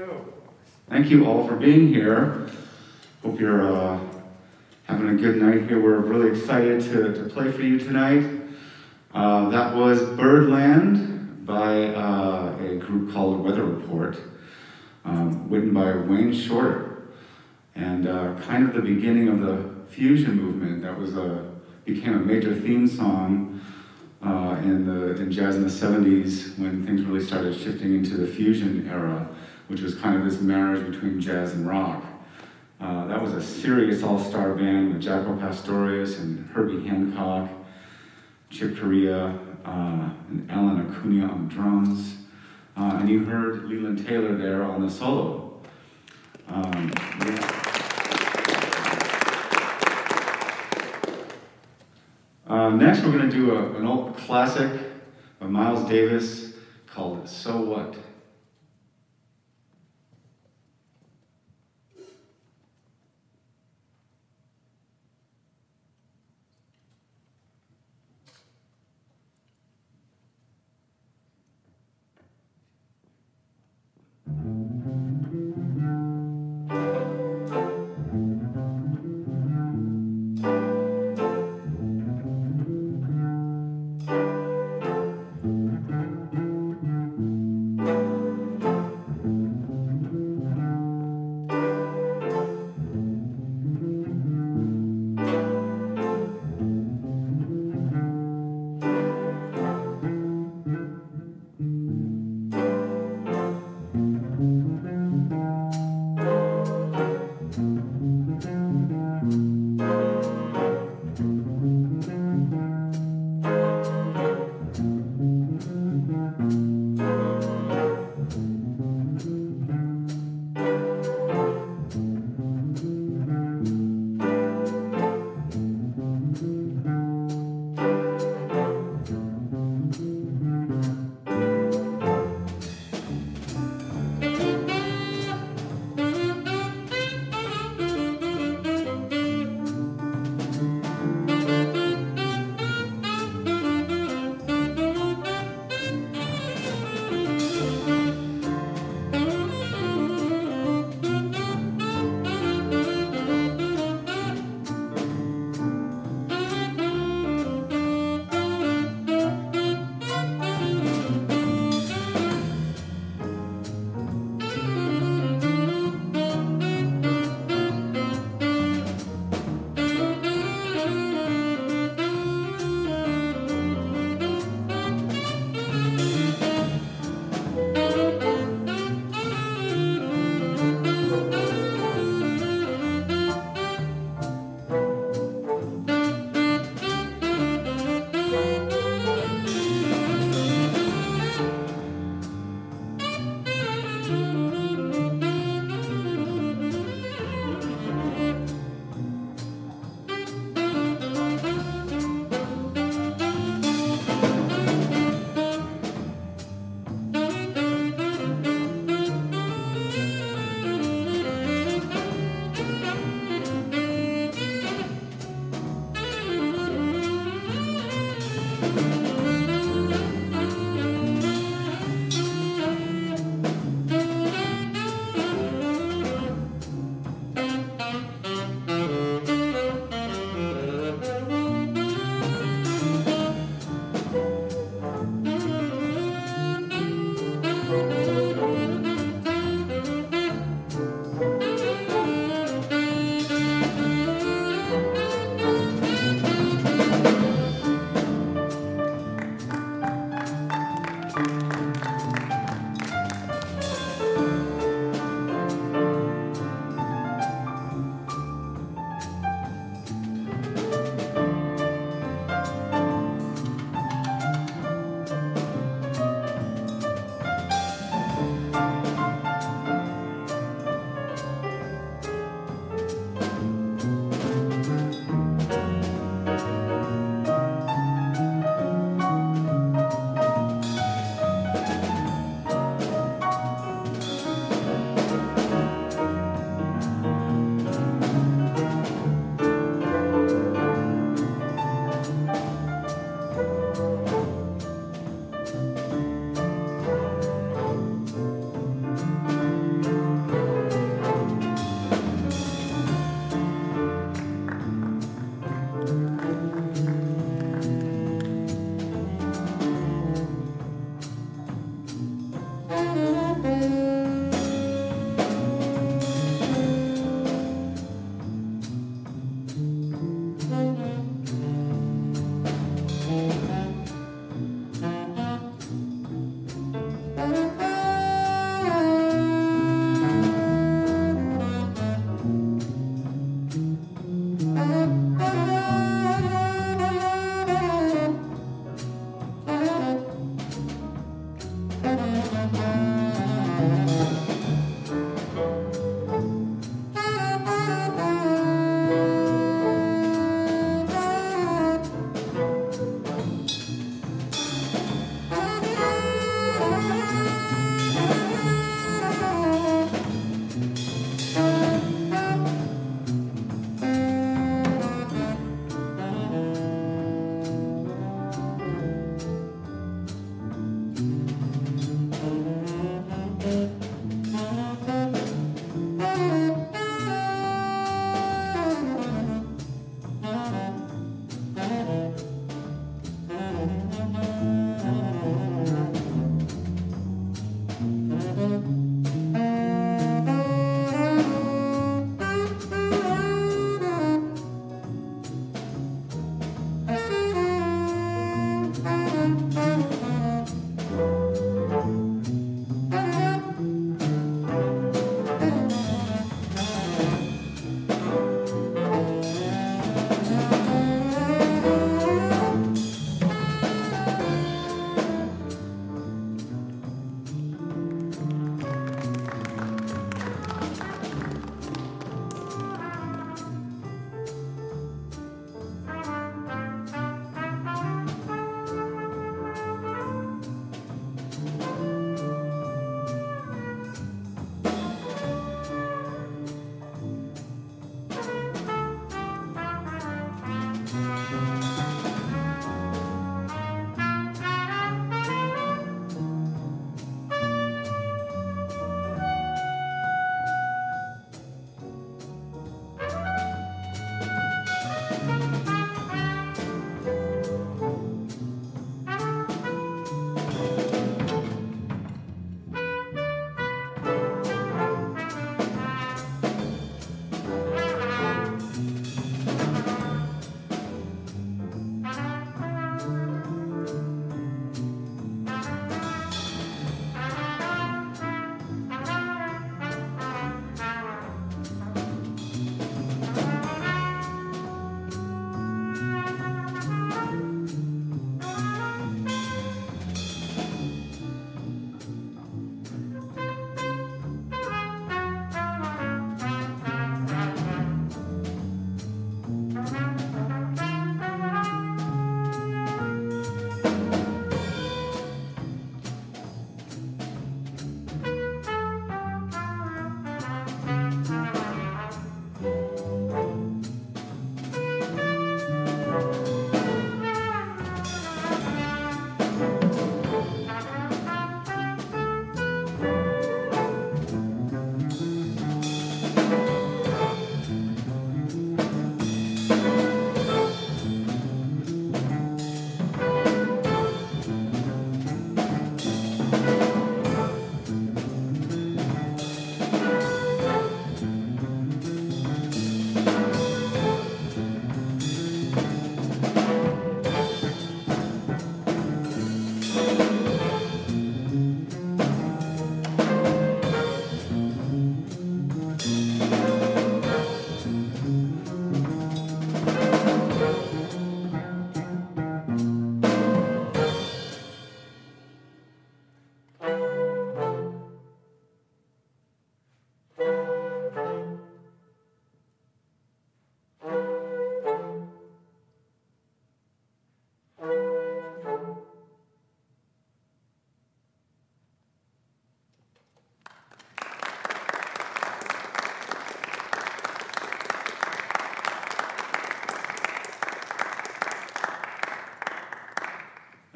Thank you all for being here. Hope you're having a good night here. We're really excited to play for you tonight. That was Birdland by a group called Weather Report, written by Wayne Shorter, and kind of the beginning of the fusion movement that became a major theme song in jazz in the 70s when things really started shifting into the fusion era, which was kind of this marriage between jazz and rock. That was a serious all-star band with Jaco Pastorius and Herbie Hancock, Chick Corea, and Alan Acuna on drums. And you heard Leland Taylor there on the solo. Next, we're going to do an old classic of Miles Davis called So What?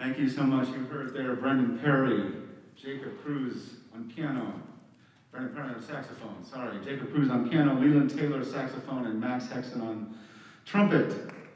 Thank you so much. You heard there Brendan Perry, Jacob Cruz on piano, Brendan Perry on saxophone, sorry, Jacob Cruz on piano, Leland Taylor saxophone, and Max Hexon on trumpet.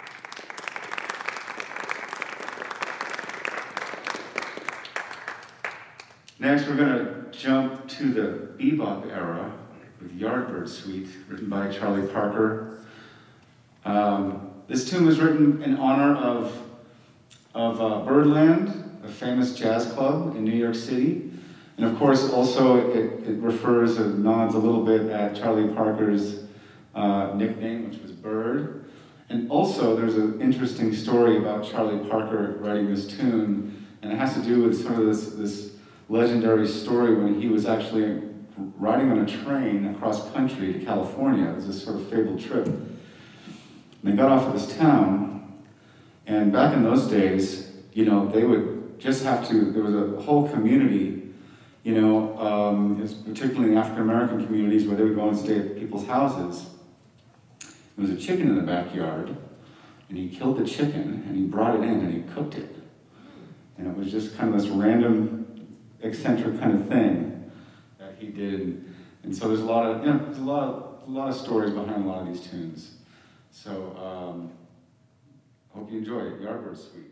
Next, we're going to jump to the bebop era with Yardbird Suite, written by Charlie Parker. This tune was written in honor of Birdland, a famous jazz club in New York City. And of course, also it refers or nods a little bit at Charlie Parker's nickname, which was Bird. And also, there's an interesting story about Charlie Parker writing this tune, and it has to do with sort of this legendary story when he was actually riding on a train across country to California. It was this sort of fabled trip. And they got off of this town, and back in those days, you know, they would just have to, there was a whole community, you know, particularly in the African American communities where they would go and stay at people's houses. There was a chicken in the backyard, and he killed the chicken, and he brought it in, and he cooked it. And it was just kind of this random, eccentric kind of thing that he did. And so there's a lot of, you know, there's a lot of stories behind a lot of these tunes. So, I hope you enjoy it. Yardbird Suite.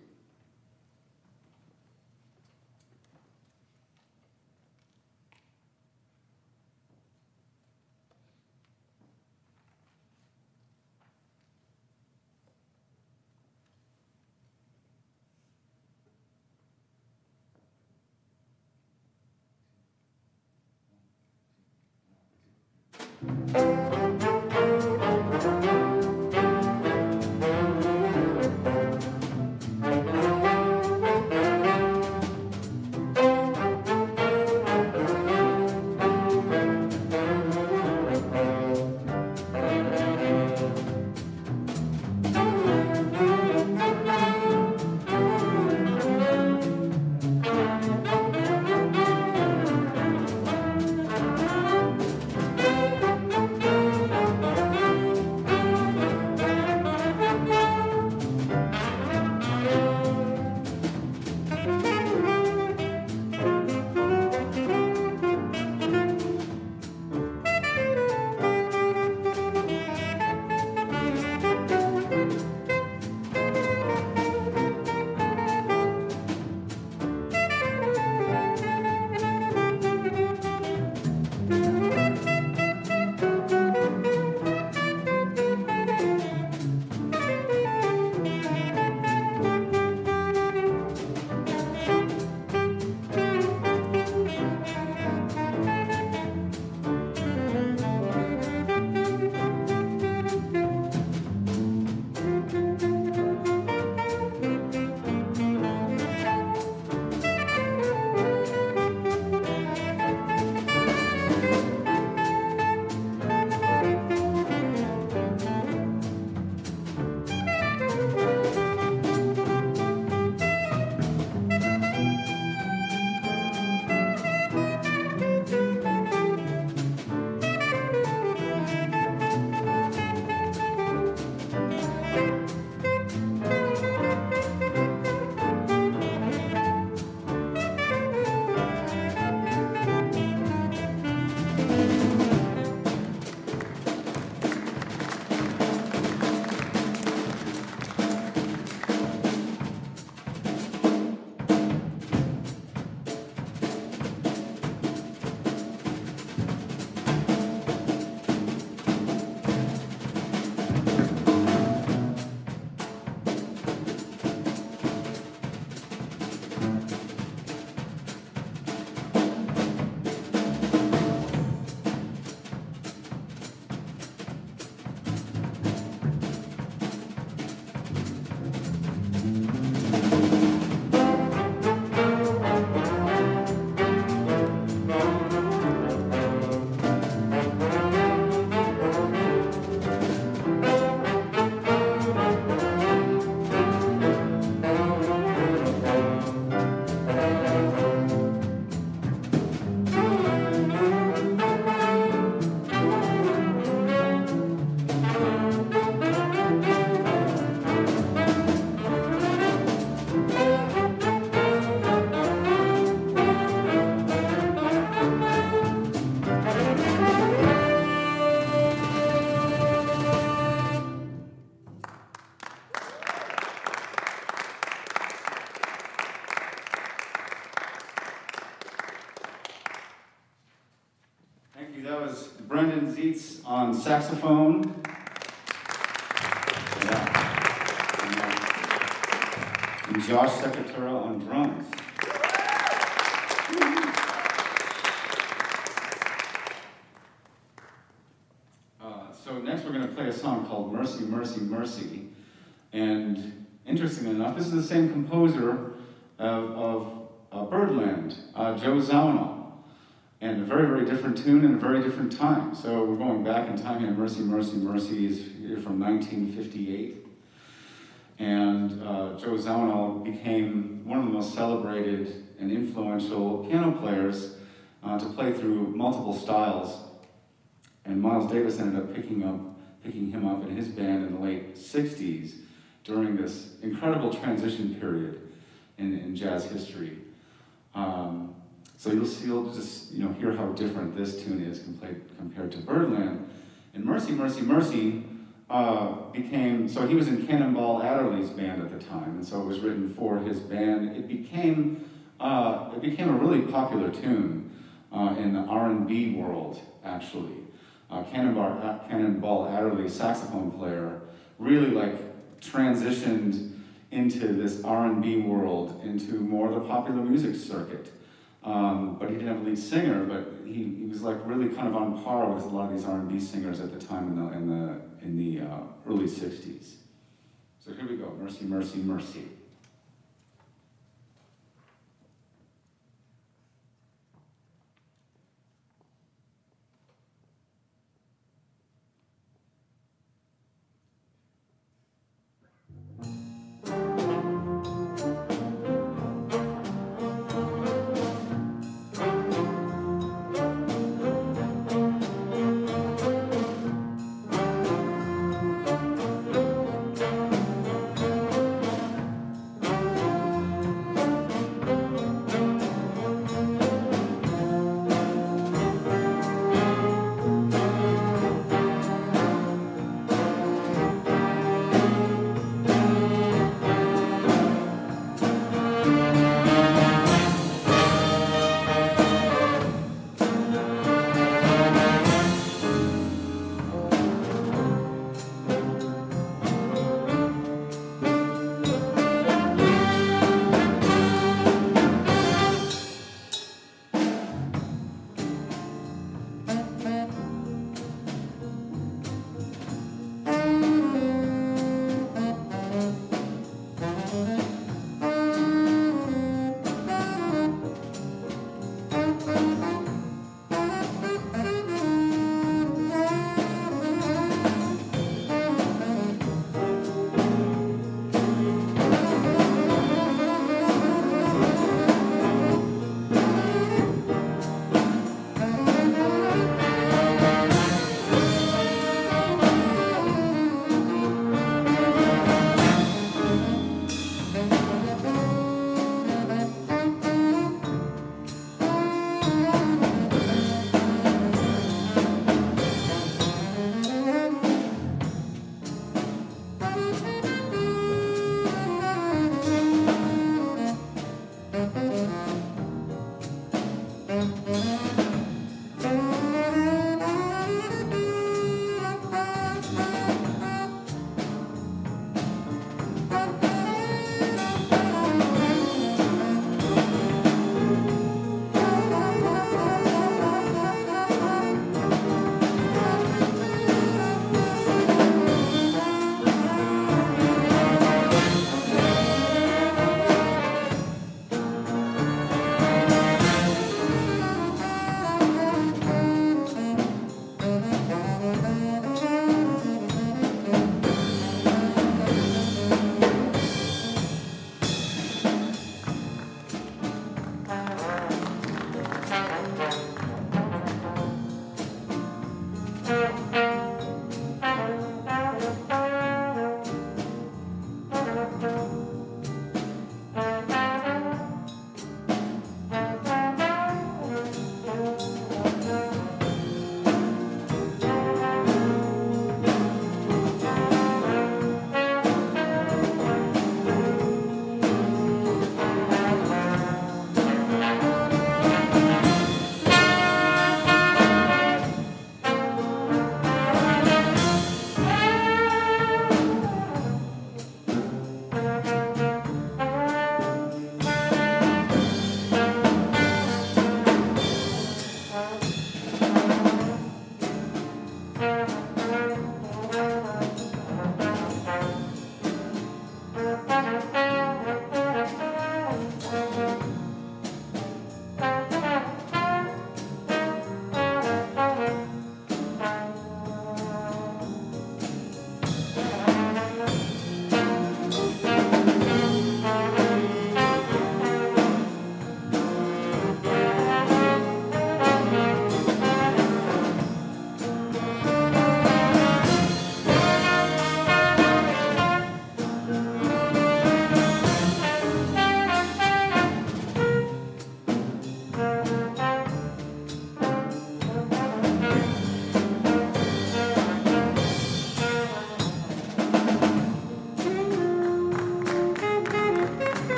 on saxophone. Yeah. And Josh Secretera on drums. So next we're going to play a song called Mercy, Mercy, Mercy. And interestingly enough, this is the same composer of Birdland, Joe Zawinul. And a very, very different tune and a very different time. So we're going back in time here. Mercy, Mercy, Mercy is from 1958. And Joe Zawinul became one of the most celebrated and influential piano players to play through multiple styles. And Miles Davis ended up picking him up in his band in the late 60s during this incredible transition period in jazz history. So you'll just hear how different this tune is compared to Birdland. And Mercy, Mercy, Mercy so he was in Cannonball Adderley's band at the time, and so it was written for his band. It became a really popular tune in the R&B world, actually. Cannonball Adderley, saxophone player, really transitioned into this R&B world, into more of the popular music circuit. But he didn't have a lead singer, but he was really kind of on par with a lot of these R&B singers at the time in the early 60s. So here we go, Mercy, Mercy, Mercy.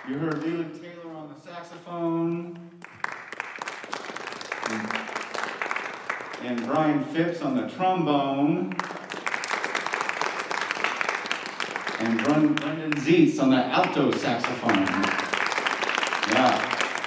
You heard Leland Taylor on the saxophone. And Brian Phipps on the trombone. And Brendan Zietz on the alto saxophone. Yeah.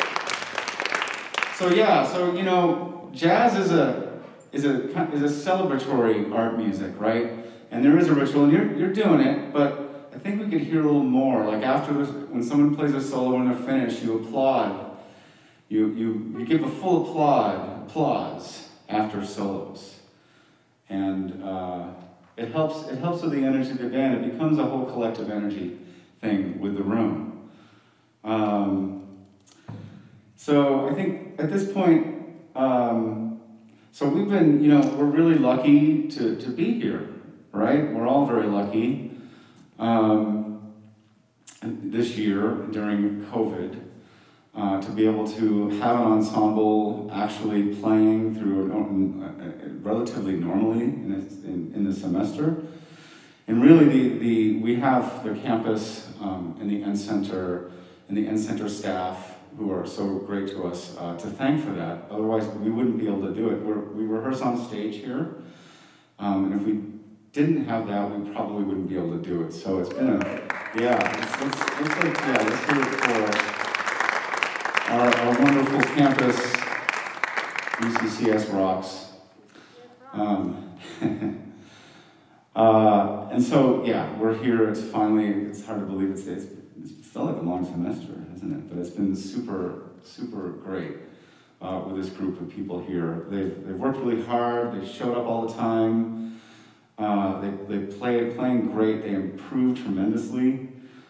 So you know, jazz is a celebratory art music, right? And there is a ritual, and you're doing it, but I think we could hear a little more. Like after this, when someone plays a solo and they're finished, you applaud. You give a full applause after solos, and it helps with the energy of the band. It becomes a whole collective energy thing with the room. So I think at this point, so we've been, you know, we're really lucky to be here, right? We're all very lucky. This year during COVID, to be able to have an ensemble actually playing through relatively normally in the semester. And really we have the campus and the End Center and the End Center staff who are so great to us to thank for that. Otherwise we wouldn't be able to do it. We rehearse on stage here, and if we didn't have that, we probably wouldn't be able to do it. So it's been let's hear it for our wonderful campus. UCCS rocks. And so, yeah, we're here. It's hard to believe it's felt like a long semester, hasn't it? But it's been super, super great with this group of people here. They've worked really hard. They showed up all the time. They playing great. They improved tremendously.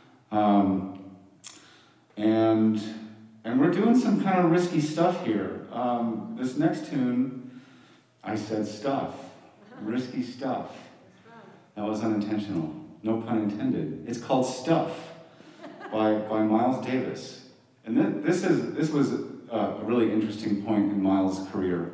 And we're doing some kind of risky stuff here. This next tune, I said stuff. Risky stuff. That was unintentional. No pun intended. It's called Stuff by Miles Davis. And this was a really interesting point in Miles' career.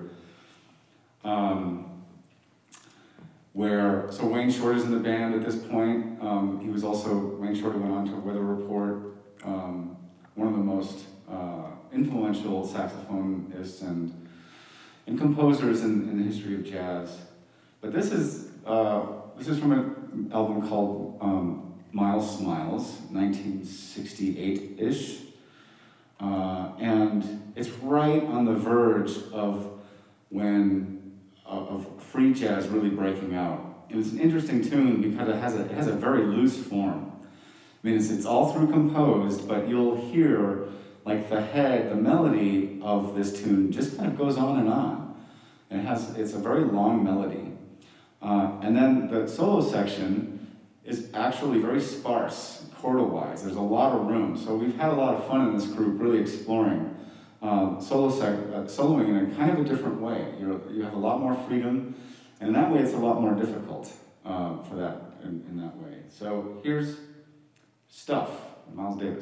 So Wayne Shorter's in the band at this point. Wayne Shorter went on to Weather Report, one of the most influential saxophonists and composers in the history of jazz. But this is from an album called Miles Smiles, 1968-ish. And it's right on the verge of free jazz really breaking out. And it's an interesting tune because it has a very loose form. I mean, it's all through composed, but you'll hear like the melody of this tune just kind of goes on and on. And it's a very long melody. And then the solo section is actually very sparse, chordal-wise. There's a lot of room. So we've had a lot of fun in this group really exploring soloing in a kind of a different way. You have a lot more freedom, and in that way it's a lot more difficult for that in that way. So here's Stuff, Miles Davis.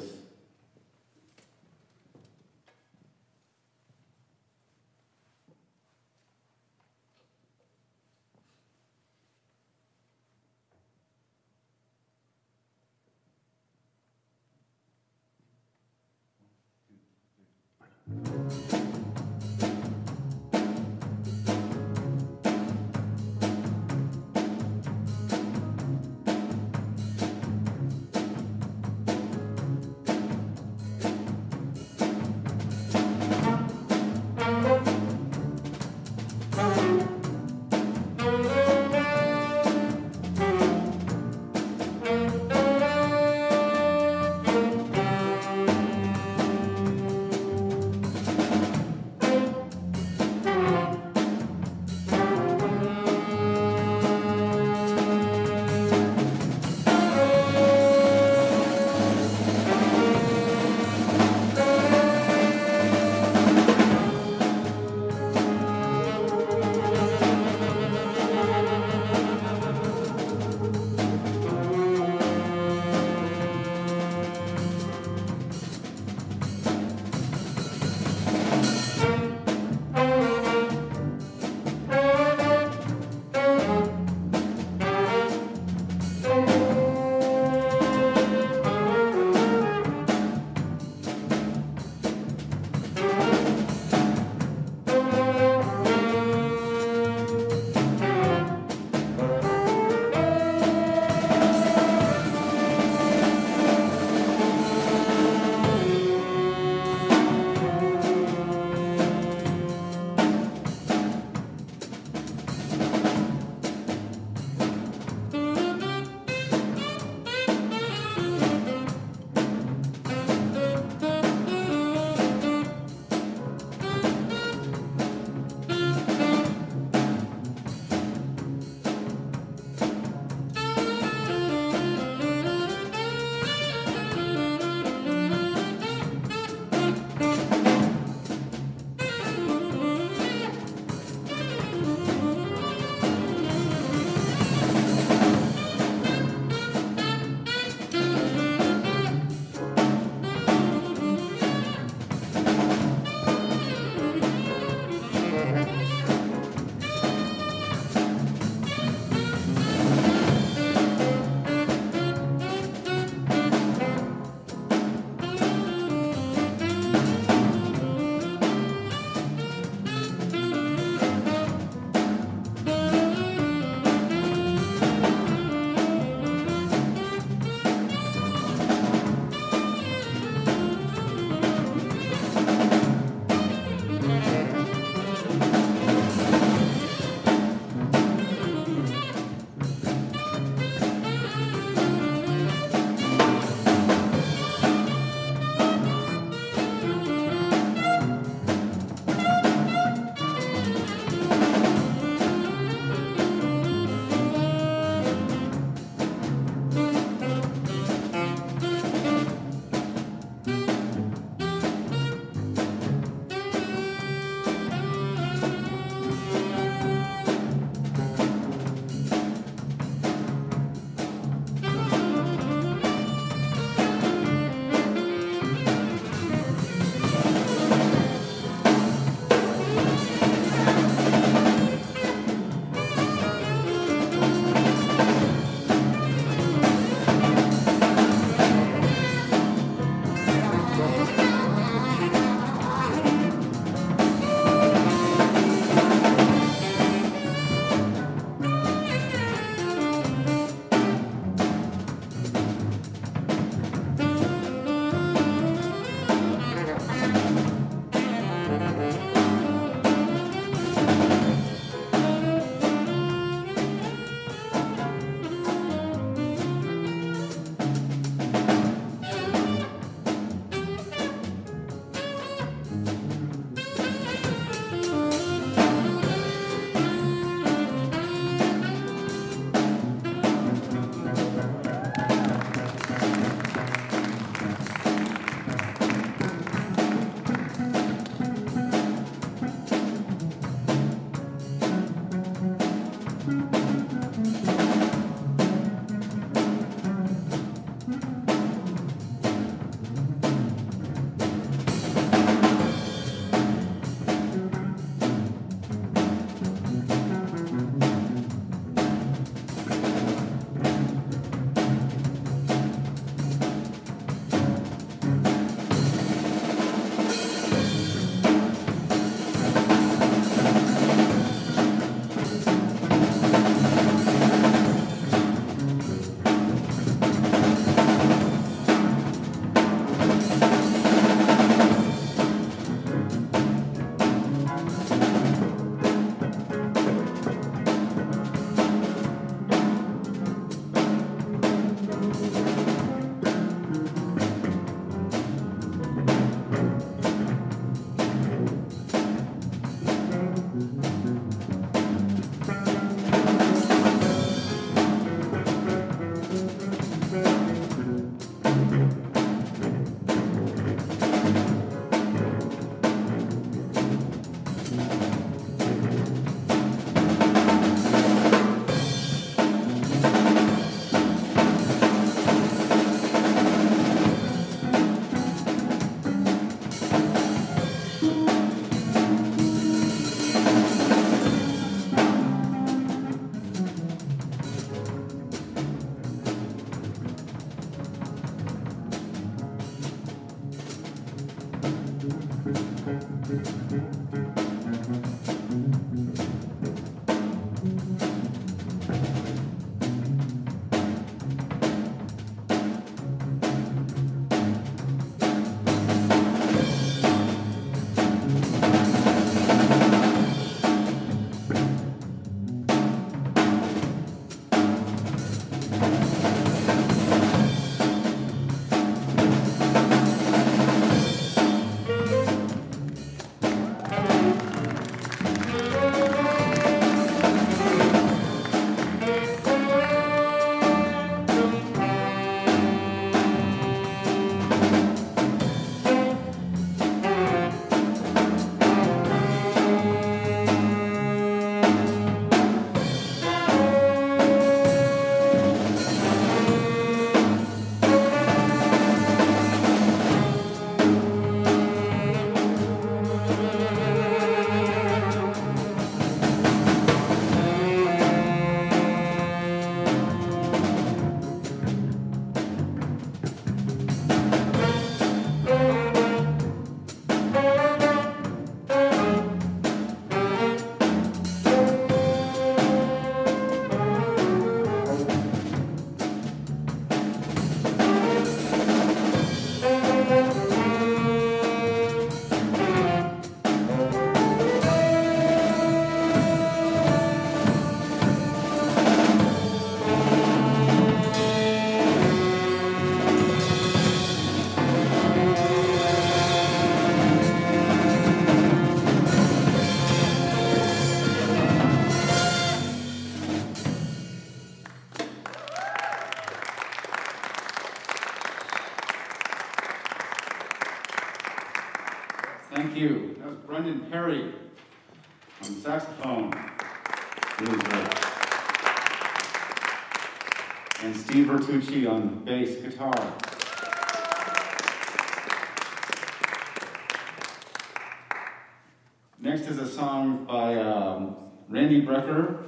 Thank you. That was Brendan Perry on saxophone. Really great. And Steve Bertucci on bass guitar. Next is a song by Randy Brecker,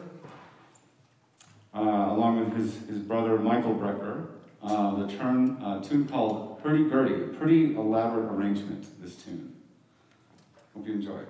along with his brother Michael Brecker. The tune called Gurdy, a pretty elaborate arrangement, this tune. Hope you enjoy.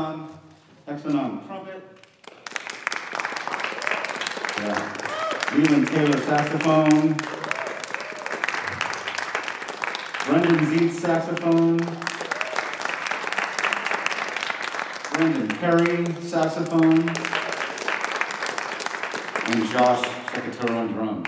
Hexon on trumpet. Yeah. Leland Taylor saxophone. Brendan Zeitz saxophone. Brandon Perry saxophone. And Josh Secatore on drums.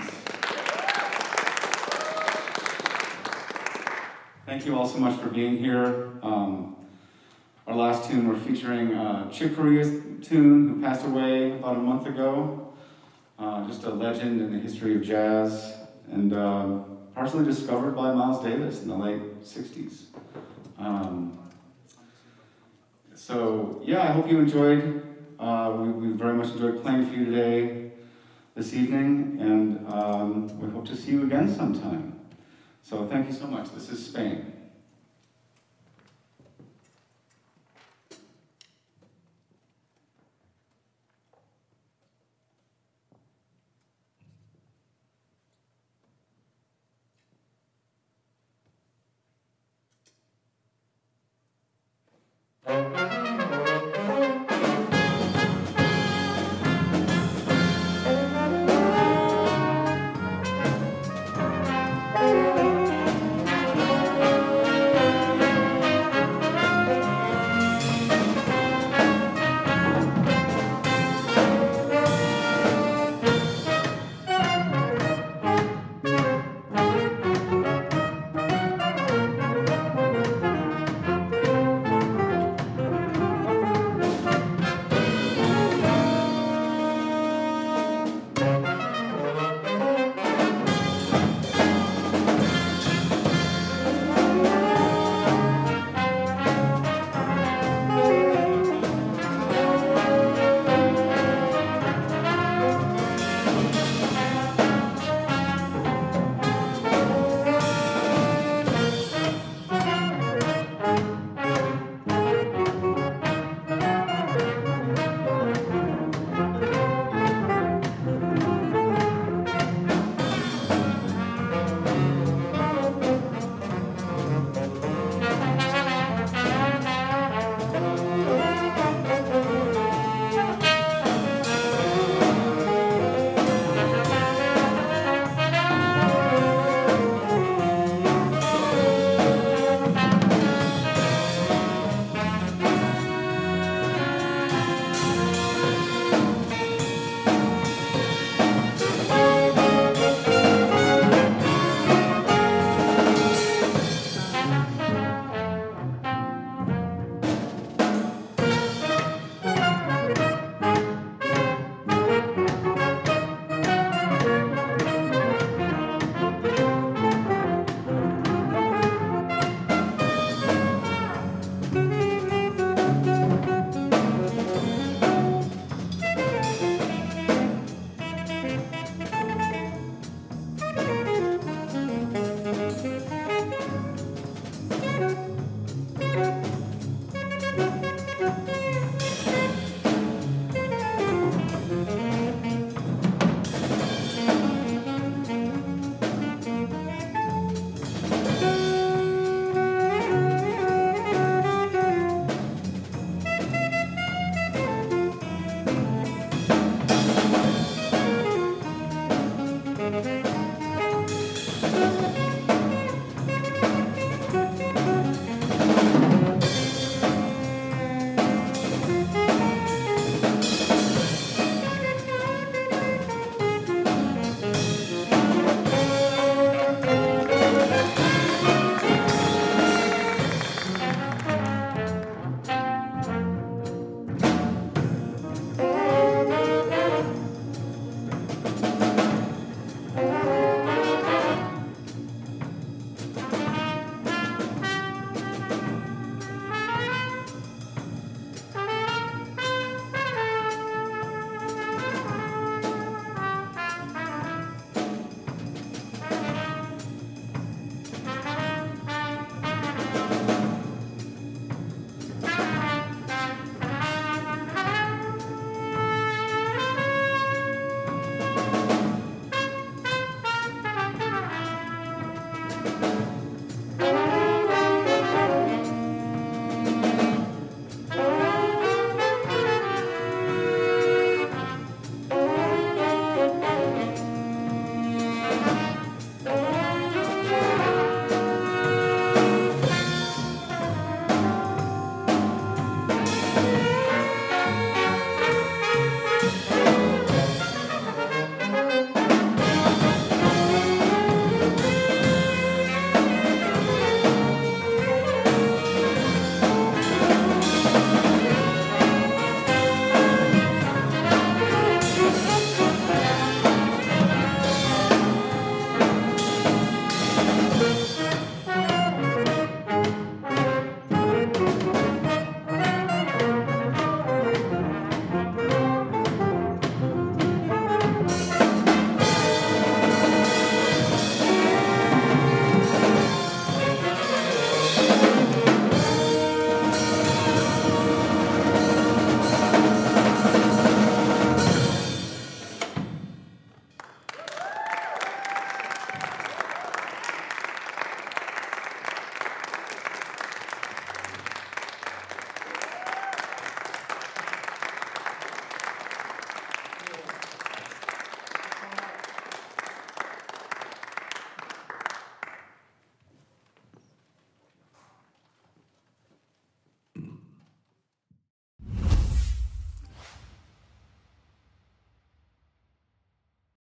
Thank you all so much for being here. Our last tune, we're featuring Chick Corea's tune, who passed away about a month ago. Just a legend in the history of jazz, and partially discovered by Miles Davis in the late 60s. So yeah, I hope you enjoyed. We very much enjoyed playing for you today, this evening, and we hope to see you again sometime. So thank you so much. This is Spain.